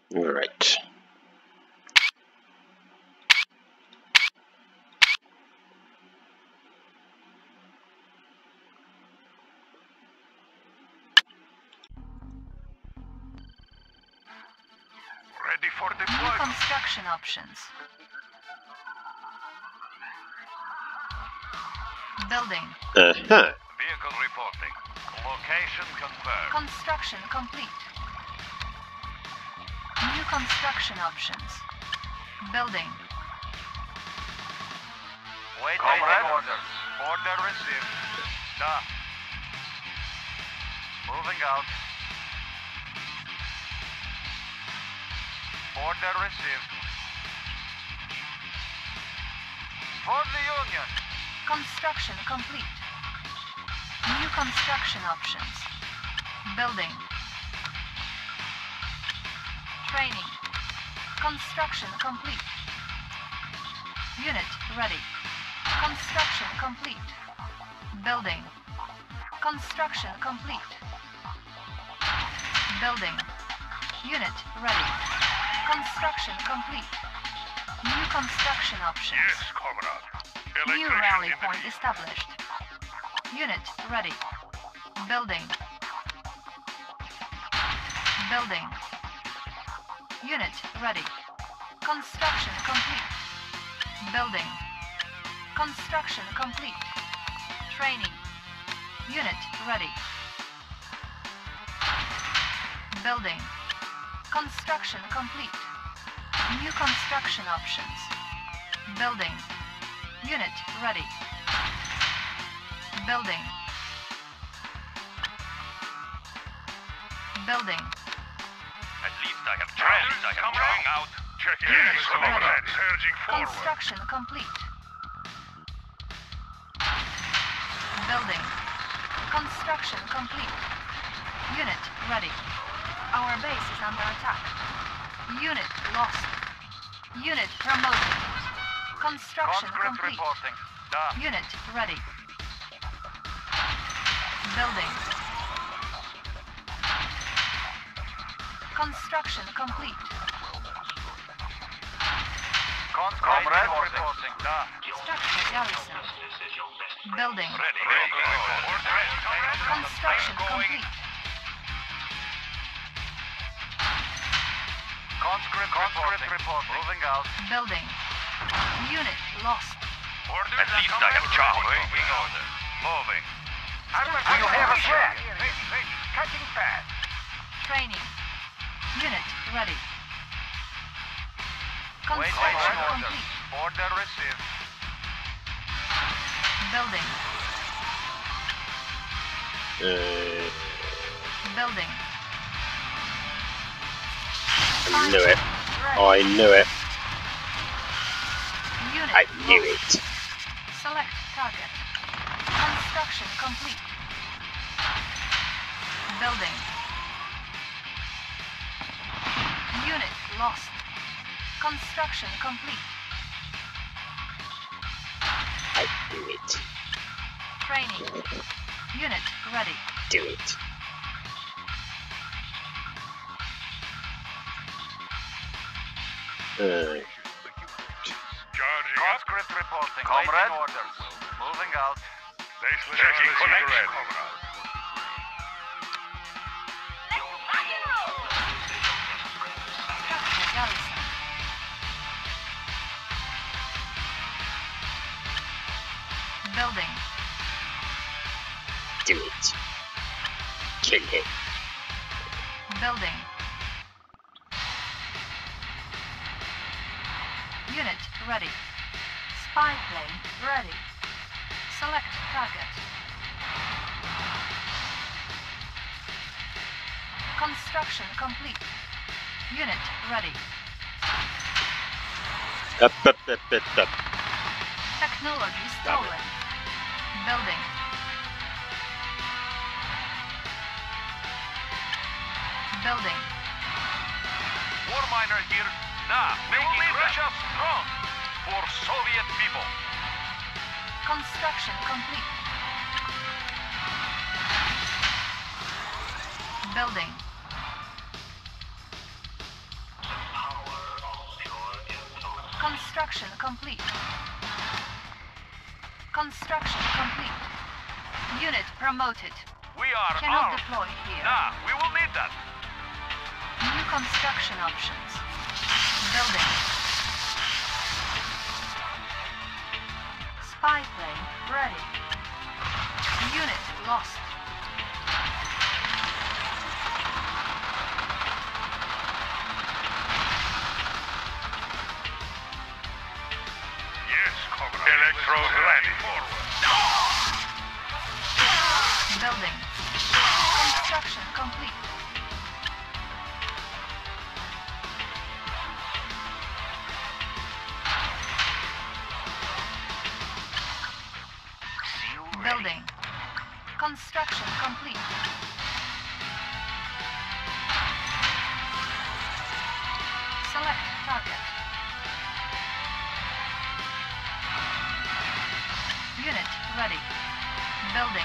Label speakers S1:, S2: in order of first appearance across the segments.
S1: Right.
S2: Ready for
S3: New
S2: deployment.
S3: construction options. Building.
S1: Uh-huh.
S2: Vehicle reporting. Location confirmed.
S3: Construction complete. New construction options. Building.
S2: Waiting orders. Order received. Da. Moving out. Order received. For the Union.
S3: Construction complete. New construction options. Building. Training. Construction complete. Unit ready. Construction complete. Building. Construction complete. Building. Unit ready. Construction complete. New construction options.
S2: Yes, comrade.
S3: New rally point established. Unit ready. Building. Building. Unit ready. Construction complete. Building. Construction complete. Training. Unit ready. Building. Construction complete. New construction options. Building. Unit ready. Building. Building.
S2: At least I have trailers. I am going out. Checking in.
S3: Yes, comrade.
S2: Surging forward.
S3: Construction complete. Building. Construction complete. Unit ready. Our base is under attack. Unit lost. Unit promoted. Construction
S2: Conscript
S3: complete.
S2: reporting. Da.
S3: Unit ready. Building. Construction complete.
S2: Comrade reporting. Da.
S3: Structure garrison. Building.
S2: Ready.
S3: Construction complete.
S2: Conscript report. Moving out.
S3: Building. Unit lost.
S2: At least I have job. Waiting order. Moving. Do you have a plan? Cutting fast.
S3: Training. Unit ready.
S2: Waiting
S3: Construction
S2: orders.
S3: complete.
S2: Order received.
S3: Building. Building.
S1: I knew it.
S3: Ready.
S1: I knew it.
S3: Unit
S1: I knew
S3: lost.
S1: it.
S3: Select target. Construction complete. Building. Unit lost. Construction complete.
S1: I knew it.
S3: Training. Unit ready.
S1: Do it.
S2: Conscript reporting. Comrade. Waiting orders. Moving out. Checking connection.
S3: Structure garrison. Building.
S1: Do it. Kill him.
S3: Building. Unit ready. Spy plane ready. Select target. Construction complete. Unit ready.
S1: Up.
S3: Technology stolen. Building. Building.
S2: War miner here. Da. Making Russia strong for Soviet people.
S3: Construction complete. Building. Construction complete. Construction complete. Unit promoted.
S2: We are
S3: Cannot
S2: armed.
S3: deploy here.
S2: Nah, we will need that.
S3: New construction options. Building. Spy plane ready. Unit lost.
S2: Yes, Comrade. Electrode ready. Forward.
S3: Building. Construction complete. Building. Construction complete. Select target. Unit ready. Building.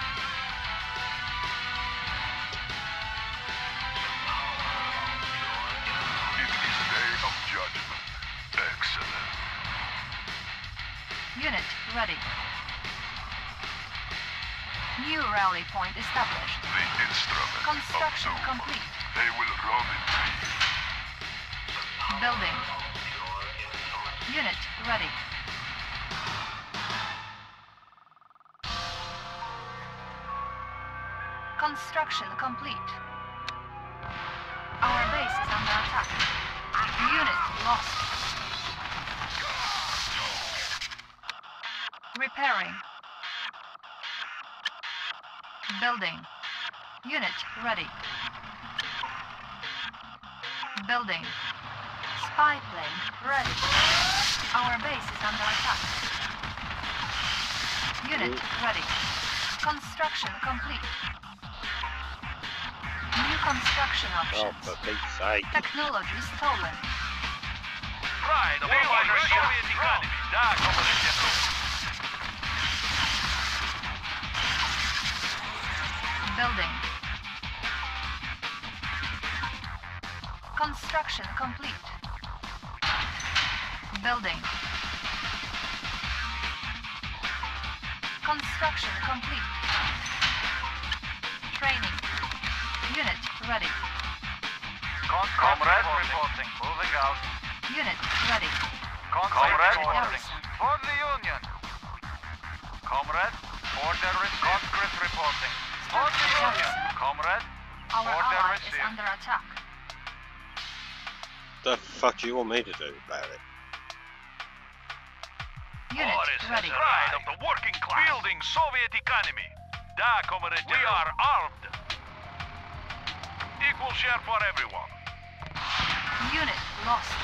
S2: It is day of judgment. Excellent.
S3: Unit ready. New rally point established.
S2: The instrument
S3: Construction
S2: of doom.
S3: complete.
S2: They will run in peace.
S3: Building. Unit ready. Construction complete. Our base is under attack. Unit lost. Repairing. Building. Unit ready. Building. Spy plane ready. Our base is under attack. Unit ready. Construction complete. New construction
S1: Oh,
S3: options.
S1: for Pete's sake.
S3: Technology stolen.
S2: Right, we are the Soviet economy. Да, Comrade.
S3: Building. Construction complete. Building. Construction complete. Training. Unit ready.
S2: Comrade reporting. Moving out.
S3: Unit ready.
S2: Comrade reporting.
S3: Garrison.
S2: For the Union. Comrade, order received. Conscript reporting. For the Union. Comrade,
S3: Our
S2: order
S3: ally is
S2: received.
S3: under attack.
S1: The fuck do you want me to do about it?
S3: Unit ready.
S2: Pride of the working class. Building Soviet economy. Da, Comrade. We are armed. Equal share for everyone.
S3: Unit lost.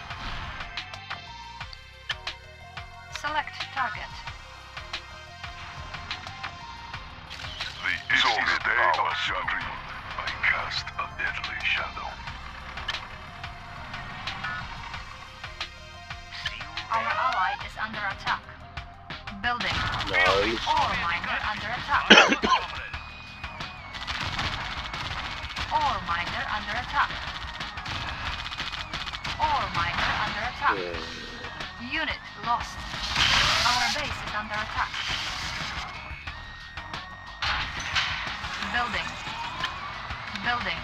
S3: Select target.
S2: The Soviet power stream. I cast a deadly shadow.
S3: Our ally is under attack. Building.
S1: No.
S3: Ore miner under attack. Ore miner under attack. Ore miner under attack. Unit lost. Our base is under attack. Building. Building.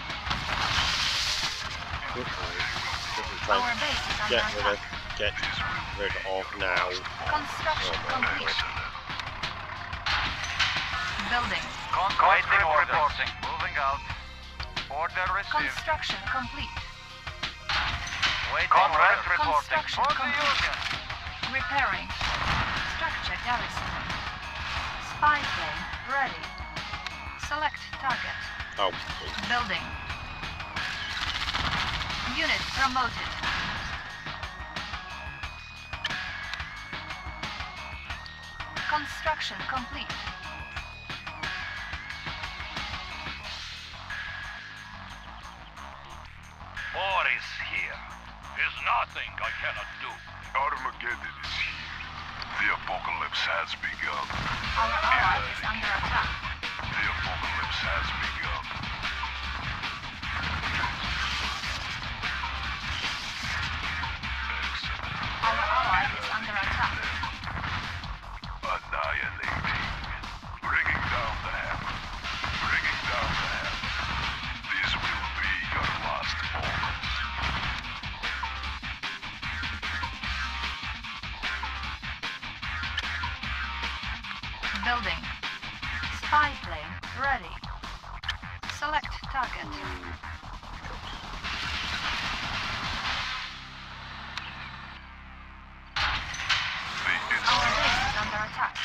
S3: Our base is under attack.
S1: Get rid of now.
S3: Construction complete. Building.
S2: Waiting reporting. Moving out. Order received.
S3: Construction complete.
S2: Waiting Comrade reporting.
S3: Construction
S2: For the
S3: complete.
S2: Union.
S3: Repairing. Structure garrison. Spy plane ready. Select target.
S1: Oh.
S3: Building. Unit promoted. Construction complete.
S2: War is here. There's nothing I cannot do. Armageddon is here. The apocalypse has begun.
S3: Our ally is under attack.
S2: The apocalypse has begun. Excellent.
S3: Our unit. Our base is under attack.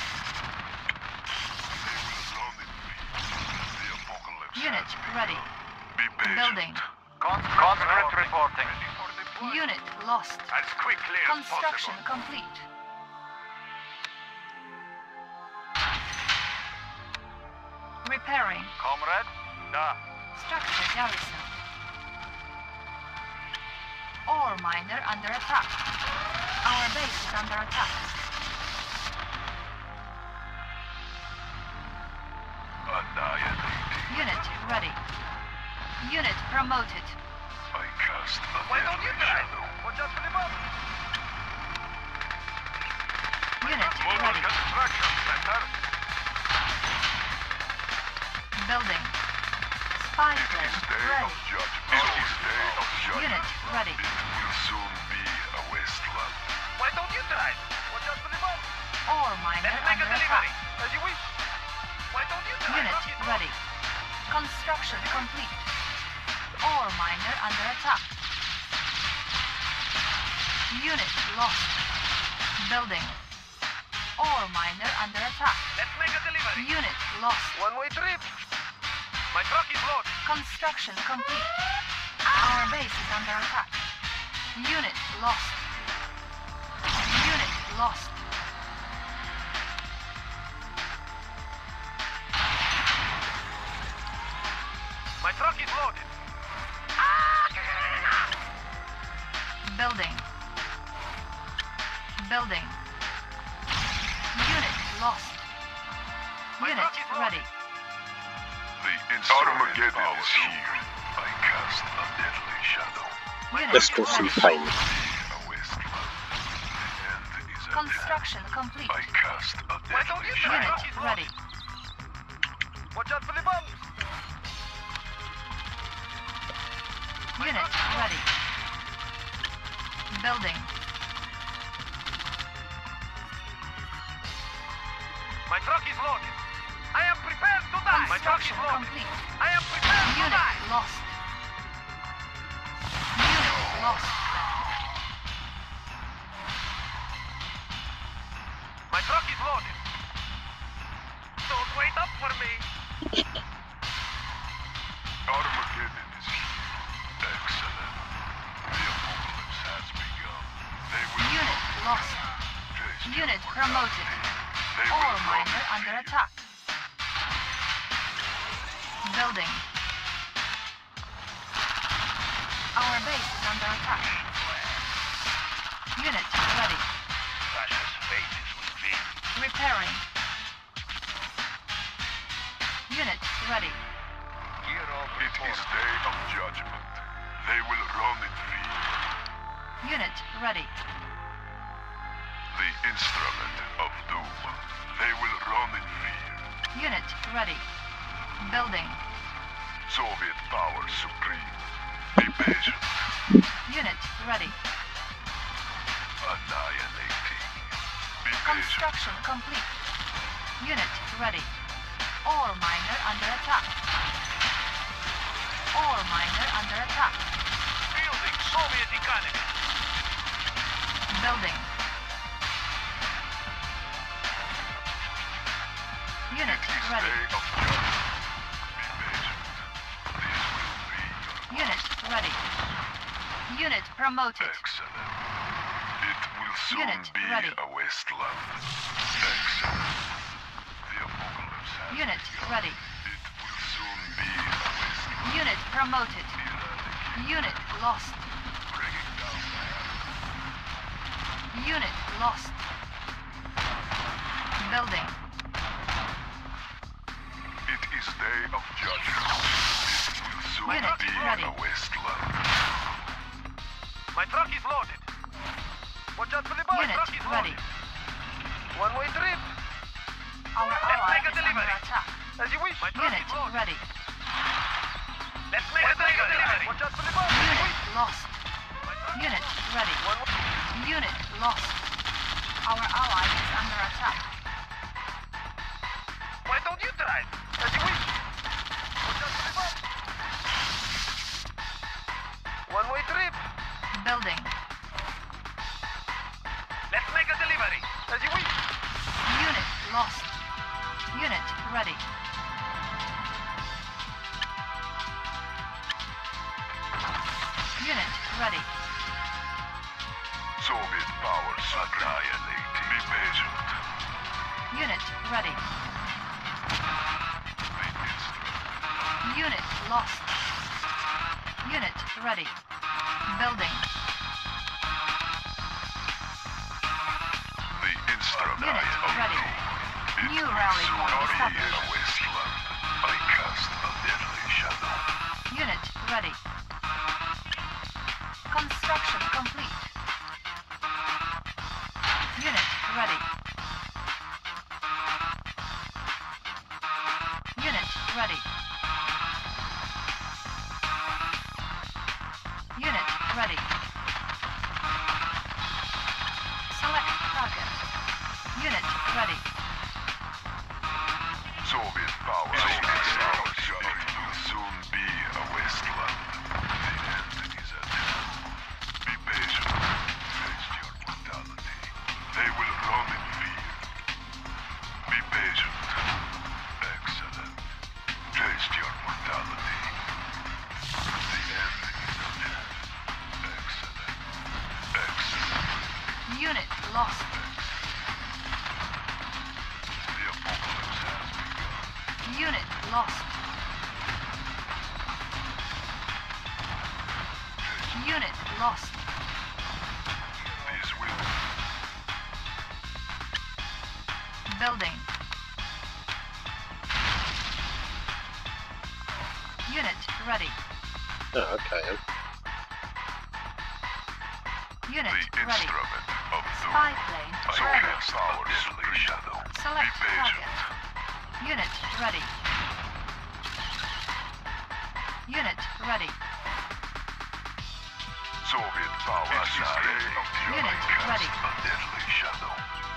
S3: Unit ready. Building.
S2: Conscript reporting.
S3: Unit lost.
S2: As quickly as
S3: Construction
S2: possible.
S3: complete. Repairing.
S2: Comrade? Da.
S3: Structure garrison. Ore miner under attack. Our base is under attack.
S2: Annihilating.
S3: Unit ready. Unit promoted.
S2: I cast a
S4: Why don't you
S2: deadly
S4: try?
S2: shadow.
S4: Watch out for the bomb.
S3: Unit
S2: Mobile
S3: ready.
S2: construction center.
S3: Building. Spy
S2: It is
S3: plane
S2: day
S3: ready.
S2: of judgment. It is day of judgment.
S3: Unit ready.
S2: It will soon be a wasteland.
S4: Why don't you try? Watch out for the bomb.
S3: Ore miner
S4: Let's make a
S3: under
S4: delivery.
S3: attack.
S4: As you wish. Why don't you try?
S3: Unit ready. Construction complete. Ore miner under attack. Unit lost. Building. Ore miner under attack.
S4: Let's make a delivery.
S3: Unit lost.
S4: One-way trip. My truck is loaded.
S3: Construction complete. Our base is under attack. Unit lost. Unit lost.
S4: My truck is loaded.
S3: Building. Building. Unit lost.
S4: My
S3: Unit
S4: truck is loaded.
S3: ready.
S2: The Armageddon is here. I cast a deadly shadow.
S3: Unit
S1: Let's cause some
S3: ready.
S1: pain.
S2: A wasteland. The end is at hand.
S3: Construction complete.
S2: I cast a
S4: Why don't
S2: deadly
S4: you
S2: shadow.
S4: try?
S3: Unit ready.
S4: Watch out for the bombs.
S3: Unit ready. Building.
S4: My truck is loaded. I am prepared to die. My truck is
S3: Construction
S4: loaded.
S3: complete.
S4: I am prepared to
S3: Unit
S4: die.
S3: lost. Unit lost.
S4: My truck is loaded. Don't wait up for me.
S2: Armageddon is here. Excellent. The apocalypse has begun. They will
S3: Unit lost.
S2: taste
S3: Unit
S2: your
S3: promoted.
S2: mortality. They
S3: Ore
S2: will
S3: miner
S2: run
S3: under
S2: fear.
S3: attack. Building. Our base is under attack. Unit ready.
S2: Precious faces will be.
S3: Repairing. Unit ready.
S2: Gear of it is day of judgment. They will run in fear.
S3: Unit ready.
S2: The instrument of doom. They will run in fear.
S3: Unit ready. Building.
S2: Soviet power supreme. Be patient.
S3: Unit ready.
S2: Annihilating. Be patient.
S3: Construction complete. Unit ready. Ore miner under attack. Ore miner under attack.
S4: Building Soviet economy.
S3: Building. Unit
S2: This
S3: ready.
S2: day of judgment. Be patient. This will be your
S3: Unit ready. Unit promoted.
S2: excellent. It will soon
S3: Unit
S2: be
S3: ready.
S2: a wasteland. Excellent. The apocalypse has
S3: Unit
S2: begun.
S3: ready.
S2: It will soon be a wasteland.
S3: Unit promoted. Unit lost.
S2: Bringing down the
S3: Unit lost. Building.
S2: It is day of judgment. It will soon
S3: Unit
S2: be
S3: ready.
S2: a wasteland.
S4: My truck is loaded. Watch out for the bomb. My
S3: Unit
S4: truck is
S3: ready.
S4: loaded. One-way trip.
S3: Our
S4: Let's
S3: ally
S4: make a
S3: is under
S4: delivery.
S3: attack.
S4: As you wish. My truck
S3: Unit
S4: is loaded.
S3: ready.
S4: Let's make a delivery. Watch out for the bomb. As you
S3: Unit
S4: wish.
S3: lost.
S4: My truck.
S3: Unit ready.
S4: One-way.
S3: Unit lost. Our ally is under attack.
S4: Why don't you try? As you wish. Watch out for the bomb.
S3: Building.
S4: Let's make a delivery. As you wish.
S3: Unit lost. Unit ready. Unit ready.
S2: Soviet powers annihilated. Be patient.
S3: Unit ready.
S2: The instrument.
S3: Unit lost. Unit ready. Building.
S2: The instrument
S3: Unit
S2: of
S3: ready.
S2: doom.
S3: New rally point
S2: Soon be
S3: established.
S2: a wasteland. I cast a deadly shadow.
S3: Unit ready. Construction complete. Unit ready. Unit ready. Unit ready. Select target. Unit ready.
S2: Soviet powers. It will soon be a wasteland. The end is at hand. Be patient. Taste your mortality. They will run in fear. Be patient. Excellent. Taste your mortality. The end is at hand. Excellent. Excellent.
S3: Unit lost.
S2: The apocalypse has begun.
S3: Unit lost. Unit lost.
S2: This will
S3: Building. Unit ready.
S1: Oh, okay.
S3: Unit
S2: the
S3: ready.
S2: instrument of doom.
S3: Spy plane
S2: I
S3: ready.
S2: cast our deadly shadow.
S3: Select
S2: Be patient.
S3: target. Unit ready. Unit ready.
S2: Soviet powers
S3: Unit ready.
S2: a deadly shadow.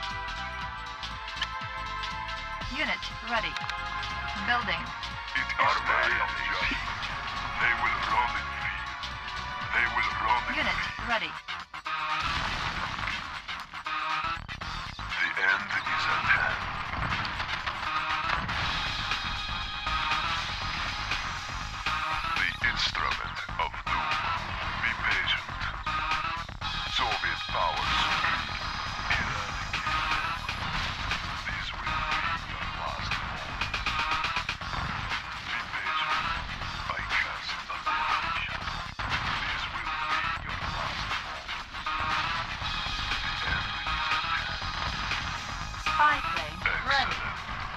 S3: Unit ready. Building.
S2: It is day of judgment. They will run in fear. They will run in
S3: Unit
S2: fear.
S3: ready.
S2: The end is at hand. The instrument of doom. Be patient. Soviet powers supreme. Eradicate them. This will be your last hope. Be patient. I cast a deadly shadow. This will be your last hope. The end is at hand.
S3: Spy plane ready.
S2: Excellent.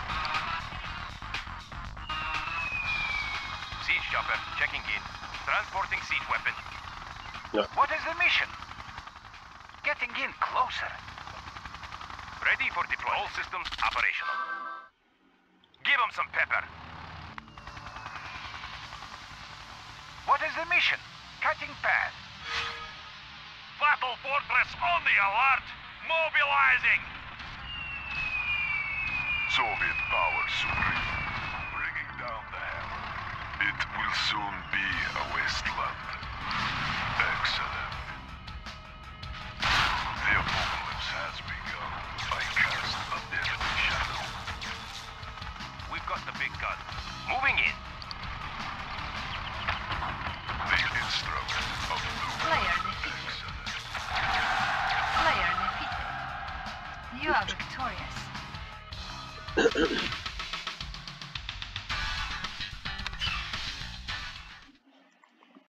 S4: Siege chopper, checking in. Transporting siege weapon.
S1: No.
S4: What is the mission? Getting in closer. Ready for deployment. All systems operational. Give them some pepper. What is the mission? Cutting path. Battle fortress on the alert. Mobilizing.
S2: Soviet power supreme. Bringing down the hammer. It will soon be a wasteland. Excellent. The apocalypse has begun. I cast a deadly shadow.
S4: We've got the big gun. Moving in.
S2: The instrument of doom.
S3: Player defeated.
S2: Excellent.
S3: Player defeated. You are victorious.